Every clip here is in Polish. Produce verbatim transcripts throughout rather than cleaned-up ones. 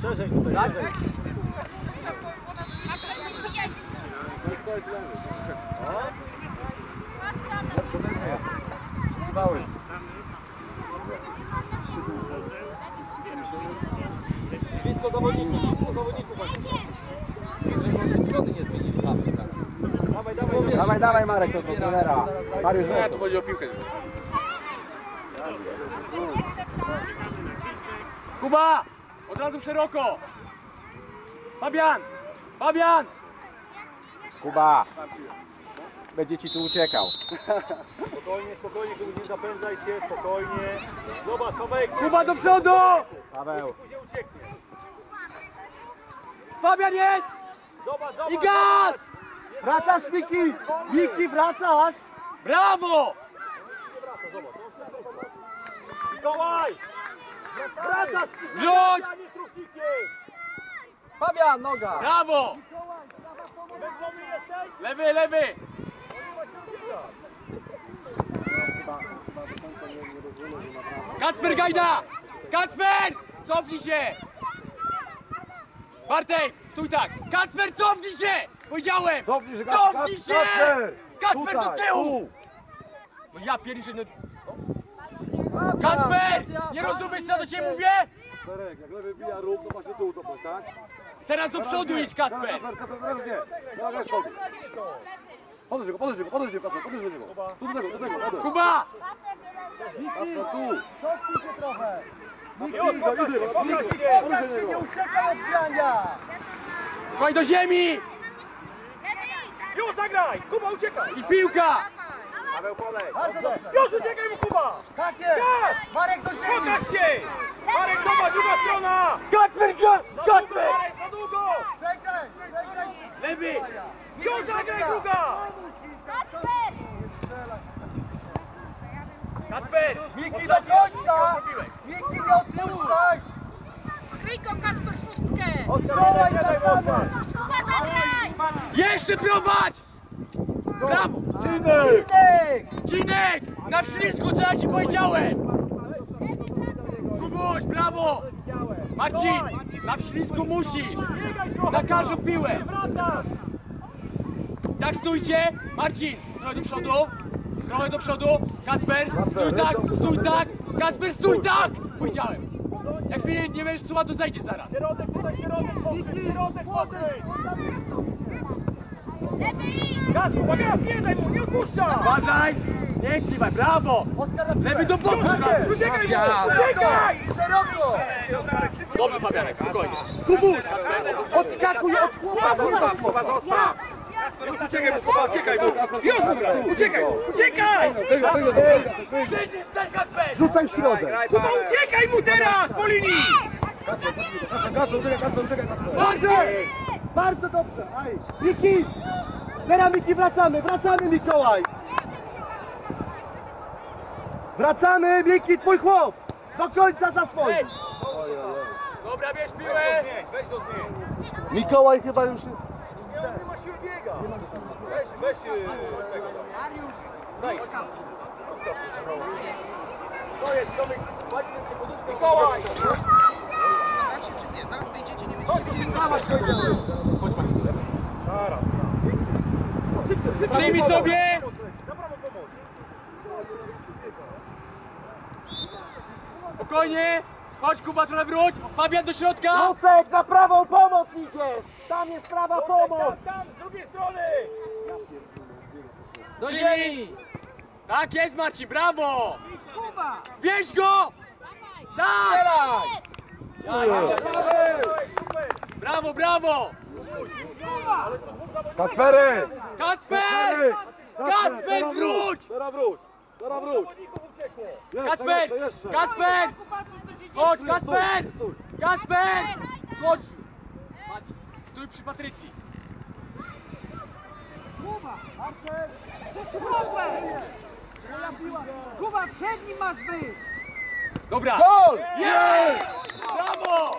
Szerzej tutaj, szerzej. Mały. Blisko zawodników, blisko zawodników właśnie. Żeby strony nie zmienili. Dawaj, dawaj, dawaj, dawaj Marek, to do trenera. Mariusz, nie, tu chodzi o piłkę. Kuba! Od razu szeroko! Fabian! Fabian! Kuba! Będzie ci tu uciekał. Spokojnie, spokojnie, Kuba, nie zapędzaj się, spokojnie. Zobacz, Paweł! Kuba do przodu! Paweł! Później ucieknie. Fabian jest! Zobacz, zobacz! I gaz! Wracasz, Miki! Miki, wracasz! Brawo! Mikołaj! Wracasz! Wrzuć! Fabian, noga! Brawo! Lewy, lewy! Kacper Gajda! Kacper! Cofnij się! Bartek, stój tak! Kacper, cofnij się! Powiedziałem! Cofnij się! Cofnij się! Kacper do Tutaj, tyłu! No ja pierniczę, no... Kacper! Nie rozumiesz, co do ciebie mówię? Darek, jak lewy bija rób, to masz do tyłu cofnąć, tak? Teraz do przodu idź, Kacper! Kacper, Kacper, teraz nie! Teraz nie schodzi! Podejdź go, podejdź go, podejdź go, Kacper, podejdź do niego! Tu do tego, do tego, podejdź! Kuba! Kacper, tu! Cofnij się trochę! Miki, pokaż się, pokaż się! Pokaż się, nie uciekaj od grania! Chodź do ziemi! Już zagraj! Kuba, uciekaj! I piłka! Paweł, podejdź! Bardzo dobrze! Już uciekaj mu, Kuba! Tak jest! Marek do ziemi! Pokaż się! Marek, zobacz, druga strona! Kacper, gaz! Za długo, Kacper! Marek, za długo! Przegraj! Przegraj wszystko! Lewy! Już zagraj, druga! Nie strzela się z takim Kacper! Miki, do końca! Miki, nie odpuszczaj! Kryjko, Kacper, szóstkę! Odstrzelaj, wracamy! Kuba, zagraj! Jeszcze prowadź! Brawo! Cinek! Cinek! Na ślizgu, co ja ci powiedziałem! Kubuś, brawo! Marcin! Na ślizgu musisz! Na każdą piłę! Tak stójcie! Marcin! Trochę do przodu! Trochę do przodu! Kacper! Stój tak! Stój tak! Kacper, stój tak! Powiedziałem! Jak mnie nie będziesz słuchał, to zejdzie zaraz! Środek, tutaj środek, pokryj, środek, pokryj! Gaz, Kuba, gaz, nie daj mu, nie odpuszcza! Uważaj! Nie kiwaj, brawo! Oskar na piłę! Lewy do boku! Uciekaj mu, uciekaj! Szeroko! Dobrze, Fabianek, spokojnie. Kubuś! Odskakuj od chłopa! Zostaw, Kuba, zostaw! Już uciekaj mu, Kuba, uciekaj mu! Już mu, uciekaj, uciekaj! Tego, tego, tego! Przyjdź, stań, Kacper! Rzucaj w środek! Kuba, uciekaj mu teraz, po linii! Kacper, uciekaj, Kacper, uciekaj, Kacper! Bardzo! Bardzo dobrze! Aj! Miki! Teraz Miki, wracamy! Wracamy, Mikołaj! Wracamy, Miki, twój chłop! Do końca za swoim! Dobra, bierz piłę! Weź do zmień. Mikołaj chyba już jest... Nie ma siły biega. Weź, weź tego. Daj. To jest, Tomek, patrzcie się poduszką. Mikołaj! Chodź, Maciej, do lewej. Dobra. Przyjmij sobie! Na prawo pomoc. Spokojnie! Chodź, Kuba, trochę wróć! Fabian do środka! Lucek, na prawą pomoc idziesz! Tam jest prawa pomoc! Tam, tam, z drugiej strony! Do ziemi! Tak jest, Marcin, brawo! Wieź go! Tak! Brawo, brawo! Kacpery! Kacper! Kacper, wróć! Teraz wróć! Teraz wróć! Jeszcze, Kacper! jeszcze, jeszcze. Kacper! Chodź, Kacper! Kacper! Chodź! Stój przy Patrycji. Kuba, przed nim masz być! Dobra! Gol! Jest! Brawo!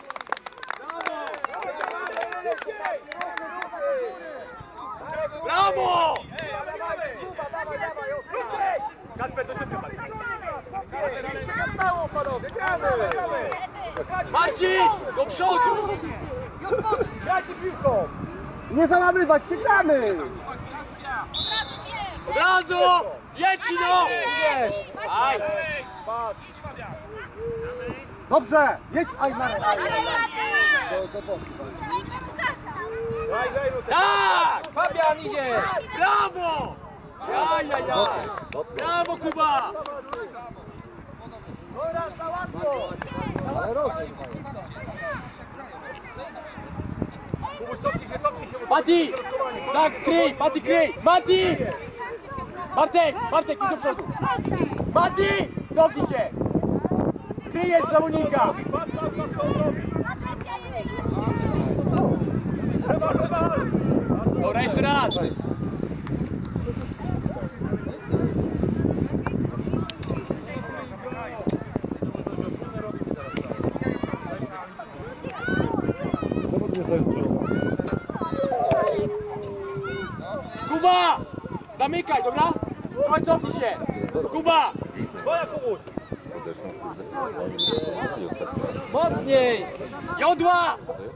Brawo! Kacper, do środka. Nic się nie stało, panowie, gramy! Marcin! Do przodu! Grajcie piłką! Nie załamywać się, gramy! Od razu! Jedź no! Aj! Dobrze! Jedź, aj Marek! Aj, aj, aj. Do, do boku. Tak! Fabian idzie! Brawo! Jaj, jaj, jaj! Brawo, Kuba! Ale rośnie. Mati! Zakryj! Mati, kryj! Mati! Bartek! Bartek, idź do przodu! Mati! Cofnij się! Kryjesz zawodnika! Dobra, jeszcze raz! Kuba! Zamykaj, dobra? Trochę cofnij się! Kuba! Mocniej! Jodła!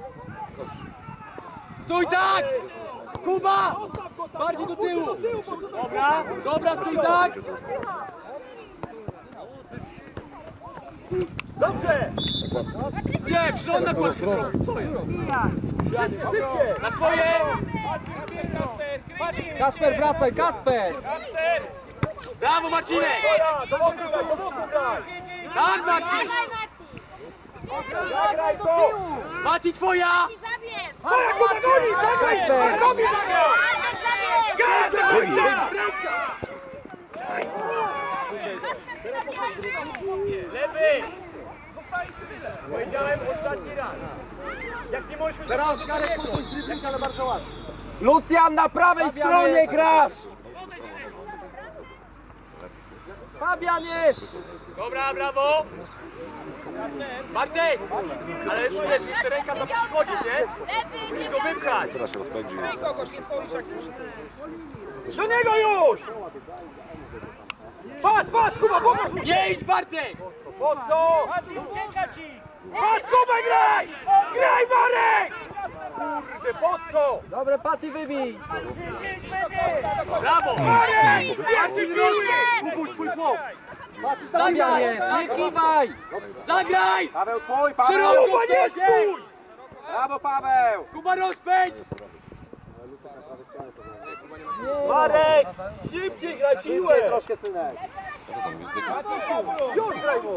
Stój tak! Kuba! Bardziej do tyłu! Dobra, dobra, stój tak! Dobrze! Gdzie? Przyrząd na kładce zrobić! Co jest? Na swoje! Kasper, wracaj, Kasper! Brawo, Marcinek! Do boku graj, do boku graj! Tak, Marcin! Zagraj to! Mati, twoja! Zabierz! Kasper! Gaz do końca! Lewy! Powiedziałem ostatni raz. Jak nie możesz... Teraz Garek poszedł z driblinga, ale bardzo ładnie. Lucjan, na prawej stronie grasz! Fabian jest! Dobra, brawo! Bartek! Ale wiesz, jeszcze ręka tam musi chodzić, nie? Musisz go wypchać! Do niego już! Patrz, patrz, Kuba, pokaż mu! Nie idź, Bartek! Po co? Patrz, Kuba, graj! Graj, Marek! Kurde, po co? Dobre, Pati, wybij! Brawo! Marek! Marcin, rozbieg! Kubuś, twój chłop! Patrzysz tam Fabian jest, nie kiwaj! Zagraj! Paweł, twój, Paweł! Szeroko, Kuba, nie Stasiek! stój! Brawo, Paweł! Kuba, rozpędź! Marek! Szybciej graj piłę! Troszkę, synek. Już graj mu!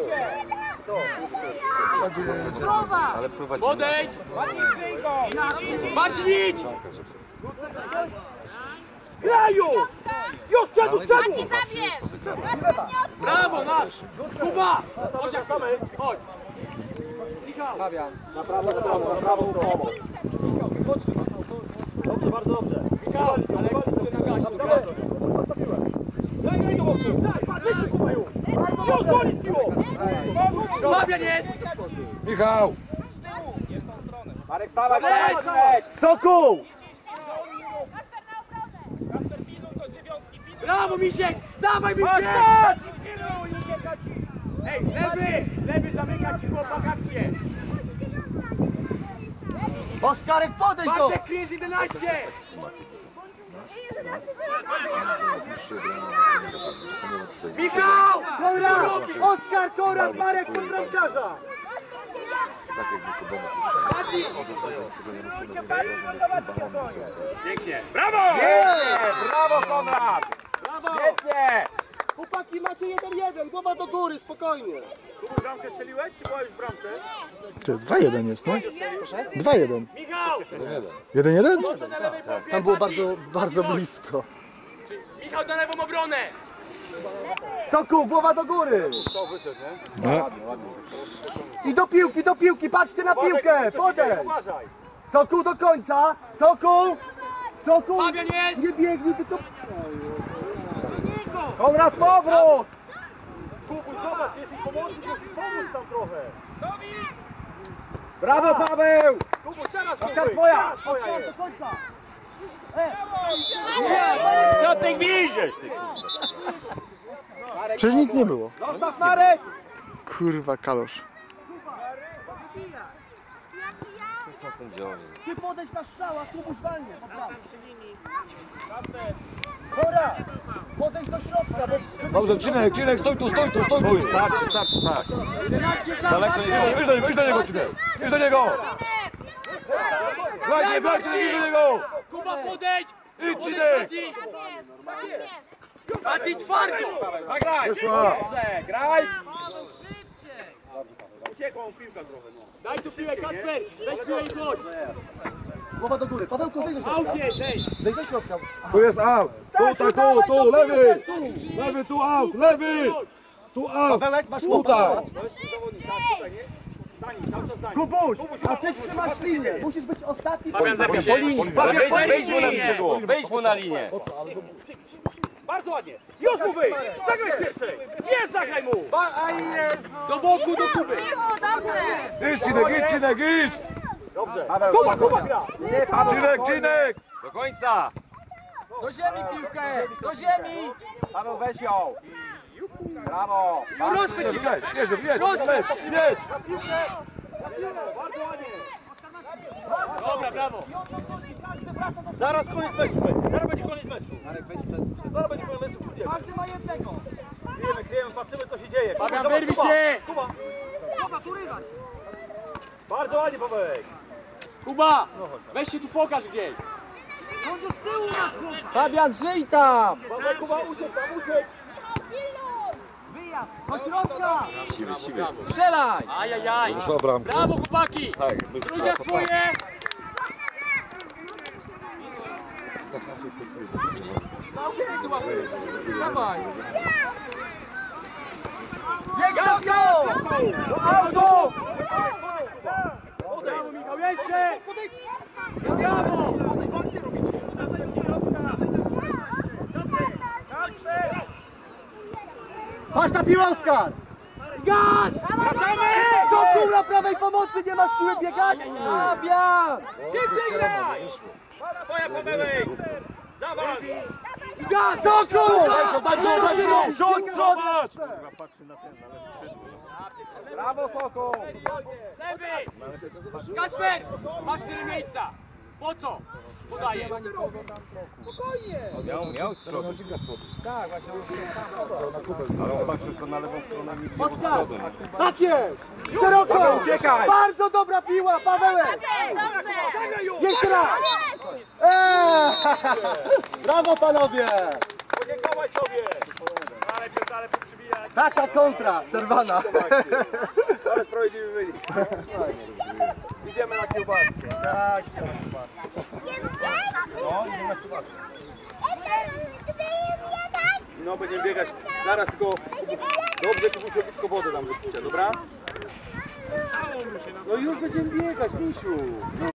Podejdź! Marcin, idź! Graj już! Już, przodu, przodu! Mati, zabierz! Brawo, nasz! Kuba! Chodź, jak same, chodź! Michał! Na prawo, na prawo, na prawo, pomoc. Dobrze, bardzo dobrze. Michał, ale kurde na gasie, dobrze? Graj do boku! Daj, patrz, wyjdź, Kubaju! Już, goni z piłą! Fabian jest! Michał! Marek, wstawaj, wstawaj! Sokół! Brawo, Misiek! Stawaj, Misiek! Ej, lewy! Lewy zamyka ci chłopak akcję! Oskarek, podejdź do! Bartek, kryjesz jedenaście! Michał! Konrad! Oskar, Konrad, Marek pod bramkarza! Pięknie! Brawo! Pięknie! Brawo, Konrad! Świetnie! Chłopaki, macie jeden jeden, głowa do góry, spokojnie. Kubu, bramkę strzeliłeś, czy była już w bramce? Ty, dwa jeden jest, no? dwa jeden. Michał! jeden jeden? Na lewej połowie, Tam było Mati. bardzo, bardzo blisko. Michał na lewą obronę! Sokół, głowa do góry! No. I do piłki, do piłki, patrzcie na piłkę, podejdź! Sokół do końca, Sokół! Sokół! Fabian jest! Nie biegnij, tylko... Konrad, powrót! Kubuś, zobacz, jesteś pomocnik, musisz pomóc tam trochę. Brawo, Paweł! Kubuś, teraz Oskar, twoja! Twoja jest. Do końca! Co ty gwiżdżesz, ty? Przecież nic nie było. Zostaw, Marek! Kurwa, kalosz. Ty podejdź na strzała, Kubuś walnie, po prawo. Pora! Podejdź do środka, bo... Dobrze, Cinek, Cinek, stój tu, stój tu, stój tu. Starczy, starczy, tak. Daleko nie idź do niego, idź do niego, Cinek. Idź do niego. Grajcie, grajcie, idź do niego. Kuba, podejdź! Idź, Cinek. Tak jest. Mati, twardo! Zagraj! Wyszła. Dobrze, graj! Uciekła mu piłka trochę, no. Daj tu piłę, Kacper! Weź piłę i chodź! Głowa do góry. Pawełku, zejdź do środka. Aukie, zejdź! Zejdź do środka. Tu jest out. Tutaj, tu, tu, lewy. Lewy, tu out, lewy. Tu out. Pawełek, masz chłopa, Tutaj. zobacz. Za nim, cały czas za nim. Kubuś, a ty trzymasz linię. Musisz być ostatni. Fabian, zepnij się! Wejdź, wejdź mu na skrzydło! Wejdź mu na linię! Bardzo ładnie. Już mu wyjdź! Zagraj z pierwszej! Nie, zagraj mu! A Jezu! Do boku, do Kuby! Miło, dobrze. Idź, Cinek, idź, Cinek, idź. Kuba, Kuba gra! Cinek, Cinek. Do końca! Do ziemi piłkę! Do ziemi! Paweł, weź ją. Brawo. Rozpędź się! Jedź, jedź, jedź, jedź. Dobra, brawo! Zaraz koniec meczu będzie. Zaraz będzie koniec meczu. Zaraz będzie koniec meczu. Kryjemy, Każdy ma jednego. kryjemy, kryjemy, patrzymy co się dzieje. Fabian, Kuba, wyrwij Kuba, się! Kuba. Bardzo ładnie, Pawełek. Kuba! Weź się tu pokaż gdzieś! Fabian, żyj tam! Pawełek, Kuba, uciek tam, uciek. Do środka. Strzelaj! Ajajaj! Wyszła bramka. Brawo, chłopaki! Gruzia swoje! Dawaj! Niech zamkną. Do auto! Podejdź, Kuba. Brawo, Michał, jeszcze! Brawo! Patrz na piłę, Oskar. Gaz! Sokół na prawej pomocy, nie masz siły biegać. Fabian! Szybciej graj! Twoja, Pawełek. Zawalcz. Gaz! Sokół! Daj, daj, daj, daj. Rzut, zobacz. Brawo, Sokół. Lewy! Kasper! Masz tyle miejsca! Po co? Podaję. Miał, miał z przodu. Tak, właśnie. Ale on patrzy tylko na lewą stronę, nie widział z Oskar. przodu. Tak jest. Szeroko. uciekaj. Bardzo dobra piła, Pawełek. Dobrze. Jeszcze raz. Eee! Brawo, panowie. Podziękować sobie. Ale Piotr, ale przybijać. Taka kontra przerwana. Ale sprawiedliwy wynik. Idziemy na kiełbaskę. Tak, idziemy na kiełbaskę. No, idziemy na kiełbaskę. No, będziemy biegać. Zaraz tylko... Dobrze, Kubusiu, tylko wodę dam do picia, dobra? No już będziemy biegać, misiu.